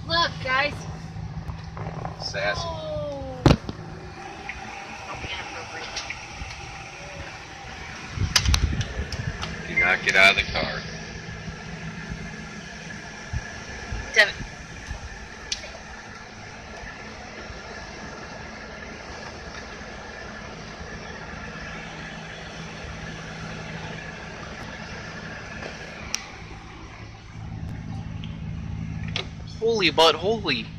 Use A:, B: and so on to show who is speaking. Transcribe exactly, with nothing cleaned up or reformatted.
A: Look, guys.
B: Sassy.
A: Oh. Inappropriate.
B: Do not get out of the car.
A: Devin.
C: Holy but holy.